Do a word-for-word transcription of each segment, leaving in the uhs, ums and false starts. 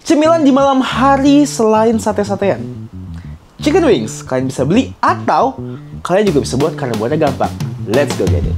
Cemilan di malam hari selain sate-satean. Chicken wings kalian bisa beli atau kalian juga bisa buat karena buatnya gampang. Let's go get it.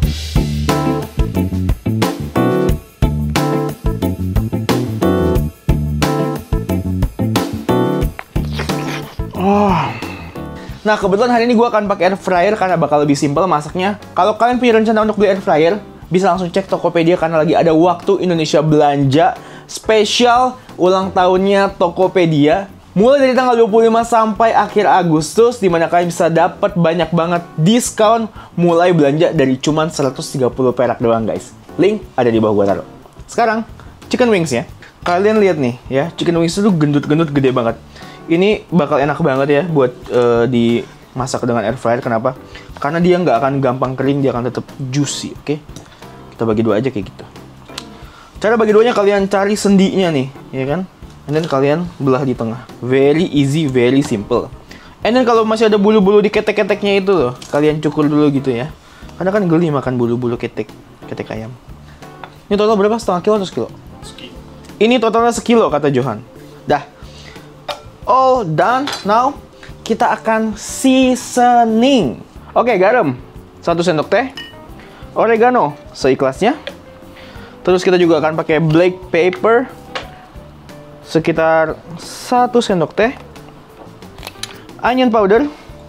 Oh. Nah, kebetulan hari ini gue akan pakai air fryer karena bakal lebih simpel masaknya. Kalau kalian punya rencana untuk beli air fryer, bisa langsung cek Tokopedia karena lagi ada waktu Indonesia Belanja spesial ulang tahunnya Tokopedia. Mulai dari tanggal dua puluh lima sampai akhir Agustus, dimana kalian bisa dapat banyak banget diskon mulai belanja dari cuman seratus tiga puluh perak doang, guys. Link ada di bawah gua taruh. Sekarang, chicken wings ya. Kalian lihat nih ya, chicken wings itu gendut-gendut gede banget. Ini bakal enak banget ya buat uh, dimasak dengan air fryer. Kenapa? Karena dia nggak akan gampang kering, dia akan tetap juicy, oke? Okay? Kita bagi dua aja kayak gitu. Cara bagi duanya kalian cari sendinya nih, ya kan? And then kalian belah di tengah. Very easy, very simple. And then kalau masih ada bulu-bulu di ketek-keteknya itu loh, kalian cukur dulu gitu ya. Karena kan geli makan bulu-bulu ketek, ketek ayam. Ini total berapa? Setengah kilo atau sekilo? Sekilo. Ini totalnya sekilo kata Johan. Dah. All done. Now kita akan seasoning. Oke, garam satu sendok teh, oregano seikhlasnya. Terus kita juga akan pakai black pepper sekitar satu sendok teh, onion powder,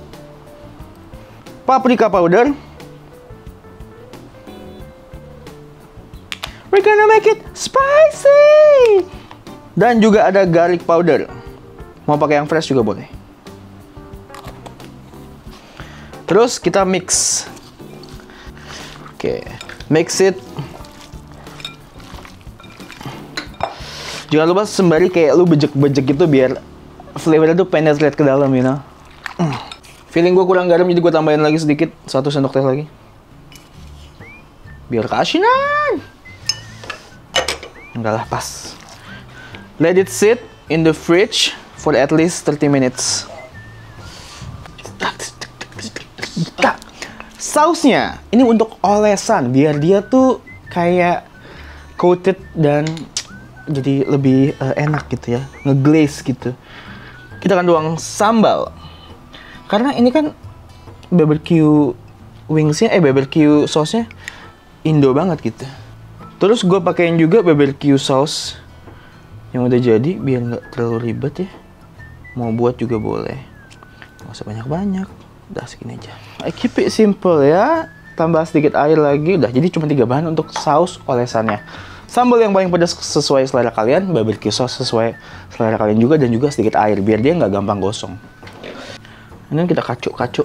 paprika powder. We're gonna make it spicy. Dan juga ada garlic powder. Mau pakai yang fresh juga boleh. Terus kita mix. Oke, mix it. Jangan lupa sembari kayak lu bejek-bejek gitu biar flavornya tuh penetrate ke dalam, you know. Feeling gue kurang garam jadi gue tambahin lagi sedikit, satu sendok teh lagi. Biar keasinan. Enggak lah, pas. Let it sit in the fridge for at least thirty minutes. Sausnya ini untuk olesan biar dia tuh kayak coated dan jadi lebih uh, enak gitu ya, ngeglaze gitu. Kita akan tuang sambal karena ini kan barbecue wingsnya, eh barbecue sausnya Indo banget gitu. Terus gue pakein juga barbecue sauce yang udah jadi biar nggak terlalu ribet ya. Mau buat juga boleh, nggak usah banyak-banyak, udah segini aja. I keep it simple ya, tambah sedikit air lagi, udah jadi cuma tiga bahan untuk saus olesannya. Sambal yang paling pedas sesuai selera kalian, barbecue sauce sesuai selera kalian juga, dan juga sedikit air biar dia nggak gampang gosong. Ini kita kacuk-kacuk.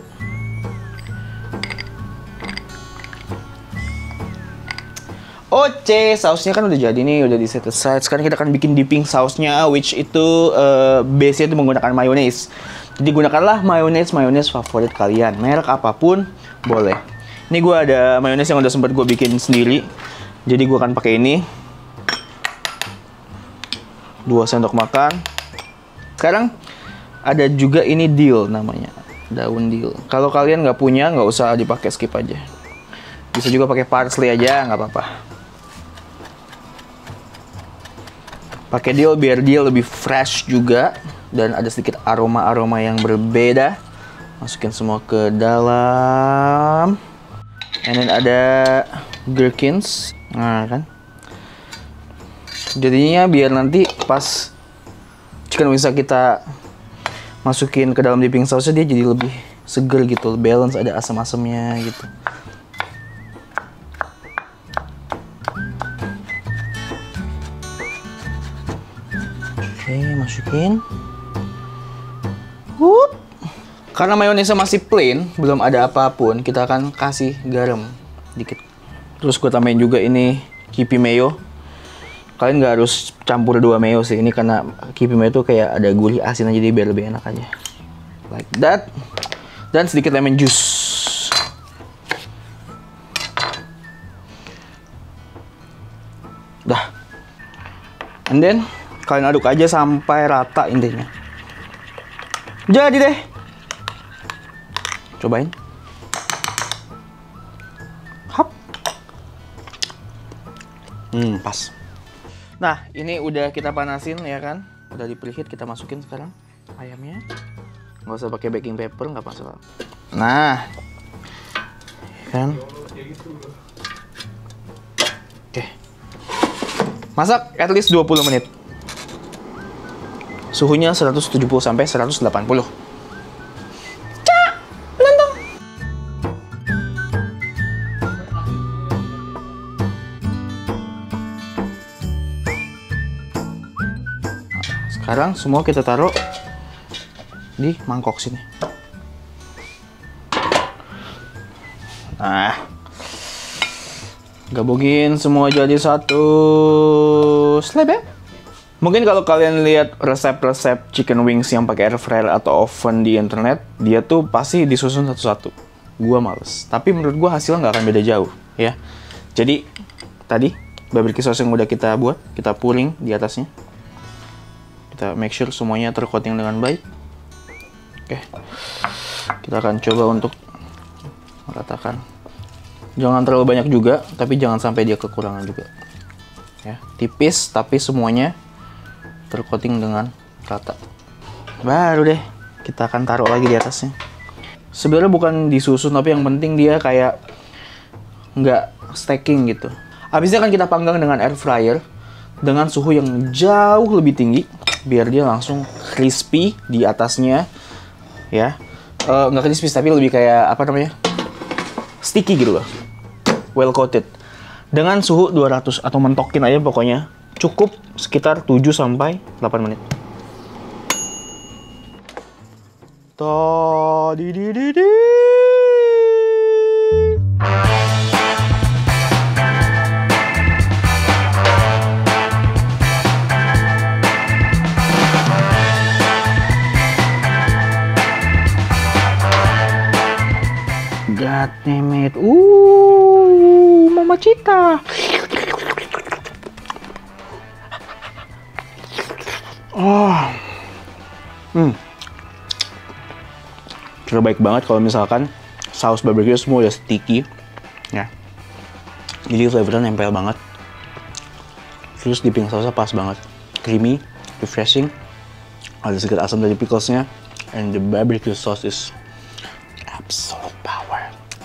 Oke, sausnya kan udah jadi nih, udah di set aside. Sekarang kita akan bikin dipping sausnya, which itu uh, base-nya itu menggunakan mayonnaise. Jadi gunakanlah mayonnaise mayonnaise favorit kalian, merek apapun boleh. Ini gue ada mayonnaise yang udah sempat gue bikin sendiri, jadi gue akan pakai ini. Dua sendok makan. Sekarang ada juga ini dill namanya, daun dill. Kalau kalian nggak punya, nggak usah dipakai, skip aja. Bisa juga pakai parsley aja, nggak apa-apa. Pakai dill biar dia lebih fresh juga dan ada sedikit aroma-aroma yang berbeda. Masukin semua ke dalam. And then ada gherkins. Nah kan. Jadinya biar nanti pas chicken wings kita masukin ke dalam dipping sausnya, dia jadi lebih seger gitu, balance, ada asam-asamnya gitu. Oke, masukin. Hup. Karena mayonesnya masih plain, belum ada apapun, kita akan kasih garam dikit. Terus gue tambahin juga ini kipi mayo. Kalian nggak harus campur dua mayo sih, ini karena kipi mayo tuh kayak ada gurih asin aja, jadi biar lebih enak aja. Like that. Dan sedikit lemon juice. Dah. And then kalian aduk aja sampai rata intinya. Jadi deh. Cobain. Hap. Hmm, pas. Nah, ini udah kita panasin ya kan. Udah di preheat, kita masukin sekarang ayamnya. Nggak usah pakai baking paper, nggak masalah. Nah, kan? Oke. Masak at least dua puluh menit. Suhunya seratus tujuh puluh sampai seratus delapan puluh. Cak! Nantong! Sekarang semua kita taruh di mangkok sini. Nah, gabungin semua jadi satu slab ya. Mungkin kalau kalian lihat resep-resep chicken wings yang pakai air fryer atau oven di internet, dia tuh pasti disusun satu-satu. Gua males. Tapi menurut gua hasilnya nggak akan beda jauh, ya. Jadi tadi barbecue sauce yang udah kita buat, kita pouring di atasnya. Kita make sure semuanya tercoating dengan baik. Oke, kita akan coba untuk meratakan. Jangan terlalu banyak juga, tapi jangan sampai dia kekurangan juga. Ya, tipis tapi semuanya tercoating dengan rata. Baru deh, kita akan taruh lagi di atasnya. Sebenarnya bukan disusun, tapi yang penting dia kayak nggak stacking gitu. Habisnya kan kita panggang dengan air fryer dengan suhu yang jauh lebih tinggi, biar dia langsung crispy di atasnya. Ya, uh, nggak crispy tapi lebih kayak apa namanya, sticky gitu loh, well coated. Dengan suhu dua ratus atau mentokin aja pokoknya, cukup sekitar tujuh sampai delapan menit. Tadi di di di. God damn it. Uh, Mama Cita. Oh. Hmm. Terbaik banget kalau misalkan saus barbecue semua udah sticky. Ya. Jadi flavornya nempel banget. Terus dipping sausnya pas banget. Creamy, refreshing. Ada sedikit asam dari picklesnya. And the barbecue sauce is absolute power.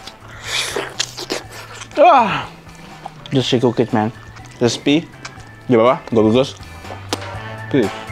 Ah, just shake cook it, man. Crispy di bawah, gak bagus. Peace.